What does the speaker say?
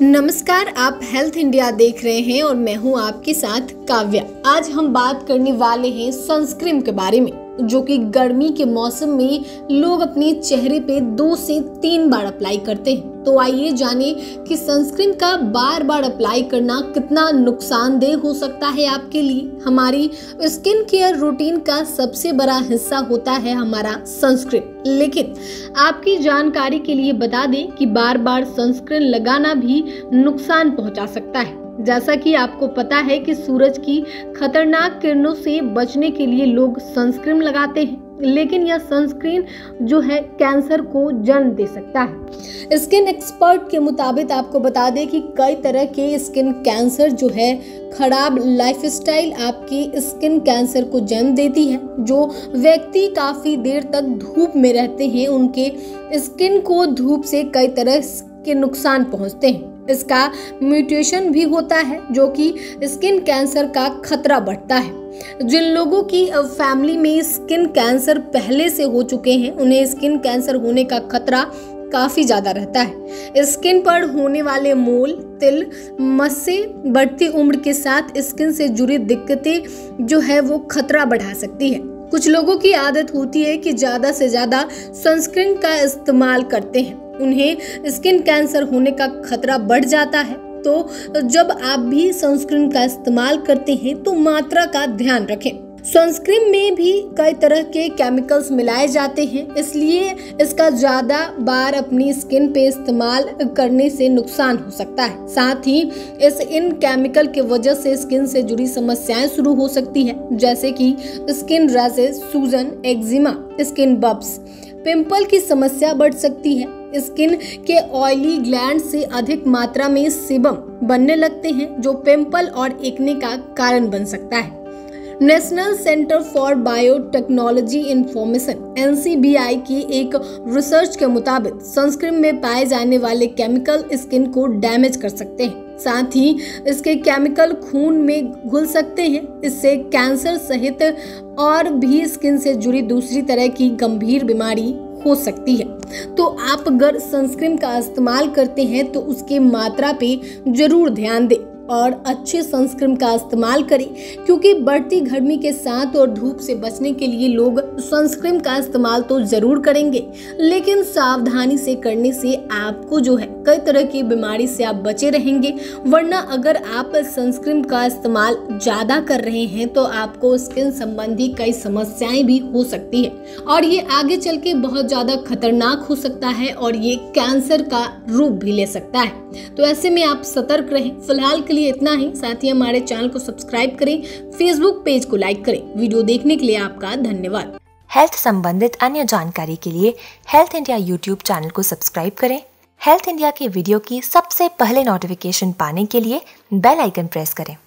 नमस्कार, आप health India देख रहे हैं और मैं हूं आपके साथ काव्या। आज हम बात करने वाले हैं सनस्क्रीन के बारे में, जो कि गर्मी के मौसम में लोग अपने चेहरे पे 2 से 3 बार अप्लाई करते हैं। तो आइए जाने कि सनस्क्रीन का बार बार अप्लाई करना कितना नुकसानदेह हो सकता है आपके लिए। हमारी स्किन केयर रूटीन का सबसे बड़ा हिस्सा होता है हमारा सनस्क्रीन, लेकिन आपकी जानकारी के लिए बता दें कि बार बार सनस्क्रीन लगाना भी नुकसान पहुंचा सकता है। जैसा कि आपको पता है कि सूरज की खतरनाक किरणों से बचने के लिए लोग सनस्क्रीन लगाते हैं, लेकिन यह सनस्क्रीन जो है कैंसर को जन्म दे सकता है। स्किन एक्सपर्ट के मुताबिक आपको बता दें कि कई तरह के स्किन कैंसर जो है खराब लाइफस्टाइल आपकी स्किन कैंसर को जन्म देती है। जो व्यक्ति काफी देर तक धूप में रहते हैं, उनके स्किन को धूप से कई तरह के नुकसान पहुंचते हैं। इसका म्यूटेशन भी होता है, जो कि स्किन कैंसर का खतरा बढ़ता है। जिन लोगों की फैमिली में स्किन कैंसर पहले से हो चुके हैं, उन्हें स्किन कैंसर होने का खतरा काफी ज्यादा रहता है। स्किन पर होने वाले मोल, तिल, मस्से बढ़ती उम्र के साथ स्किन से जुड़ी दिक्कतें जो है वो खतरा बढ़ा सकती है। कुछ लोगों की आदत होती है कि ज्यादा से ज्यादा सनस्क्रीन का इस्तेमाल करते हैं, उन्हें स्किन कैंसर होने का खतरा बढ़ जाता है। तो जब आप भी सनस्क्रीन का इस्तेमाल करते हैं तो मात्रा का ध्यान रखें। सनस्क्रीन में भी कई तरह के केमिकल्स मिलाए जाते हैं, इसलिए इसका ज्यादा बार अपनी स्किन पे इस्तेमाल करने से नुकसान हो सकता है। साथ ही इन केमिकल की वजह से स्किन से जुड़ी समस्याएं शुरू हो सकती है, जैसे कि स्किन रैशेस, सूजन, एक्जिमा, स्किन बब्स, पिंपल की समस्या बढ़ सकती है। स्किन के ऑयली ग्लैंड से अधिक मात्रा में सीबम बनने लगते हैं, जो पिंपल और एक्ने का कारण बन सकता है। National Center for Biotechnology Information (NCBI) की एक रिसर्च के मुताबिक सनस्क्रीन में पाए जाने वाले केमिकल स्किन को डैमेज कर सकते हैं। साथ ही इसके केमिकल खून में घुल सकते हैं। इससे कैंसर सहित और भी स्किन से जुड़ी दूसरी तरह की गंभीर बीमारी हो सकती है। तो आप अगर सनस्क्रीन का इस्तेमाल करते हैं तो उसकी मात्रा पे जरूर ध्यान दें और अच्छे सनस्क्रीन का इस्तेमाल करें, क्योंकि बढ़ती गर्मी के साथ और धूप से बचने के लिए लोग सनस्क्रीन का इस्तेमाल तो जरूर करेंगे, लेकिन सावधानी से करने से आपको जो है कई तरह की बीमारी से आप बचे रहेंगे। वरना अगर आप सनस्क्रीन का इस्तेमाल ज्यादा कर रहे हैं तो आपको स्किन संबंधी कई समस्याएं भी हो सकती है और ये आगे चल के बहुत ज्यादा खतरनाक हो सकता है और ये कैंसर का रूप भी ले सकता है। तो ऐसे में आप सतर्क रहें। फिलहाल के लिए इतना ही। साथ ही हमारे चैनल को सब्सक्राइब करें, फेसबुक पेज को लाइक करें। वीडियो देखने के लिए आपका धन्यवाद। हेल्थ संबंधित अन्य जानकारी के लिए हेल्थ इंडिया यूट्यूब चैनल को सब्सक्राइब करें। हेल्थ इंडिया के वीडियो की सबसे पहले नोटिफिकेशन पाने के लिए बेल आइकन प्रेस करें।